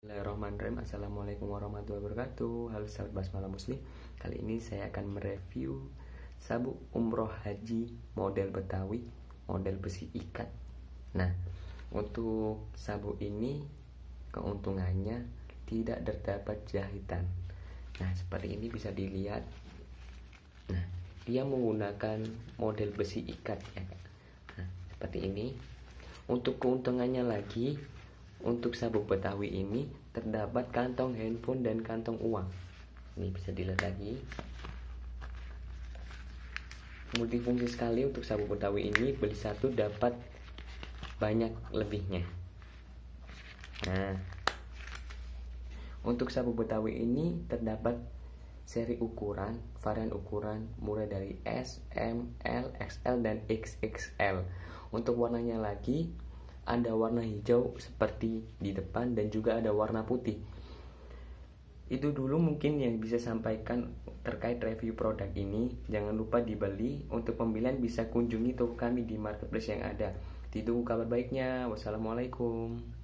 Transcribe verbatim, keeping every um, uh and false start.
Bismillahirrahmanirrahim. Assalamualaikum warahmatullahi wabarakatuh. Halo sahabat basmalah muslim. Kali ini saya akan mereview sabuk umroh haji model Betawi, model besi ikat. Nah, untuk sabuk ini keuntungannya tidak terdapat jahitan. Nah, seperti ini bisa dilihat. Nah, dia menggunakan model besi ikat ya. Nah, seperti ini. Untuk keuntungannya lagi, untuk sabuk Betawi ini terdapat kantong handphone dan kantong uang. Ini bisa dilihat lagi. Multifungsi sekali untuk sabuk Betawi ini, beli satu dapat banyak lebihnya. Nah, untuk sabuk Betawi ini terdapat seri ukuran, varian ukuran mulai dari S, M, L, X L dan X X L. Untuk warnanya lagi ada warna hijau seperti di depan dan juga ada warna putih. Itu dulu mungkin yang bisa sampaikan terkait review produk ini. Jangan lupa dibeli. Untuk pembelian bisa kunjungi toko kami di marketplace yang ada. Ditunggu kabar baiknya. Wassalamualaikum.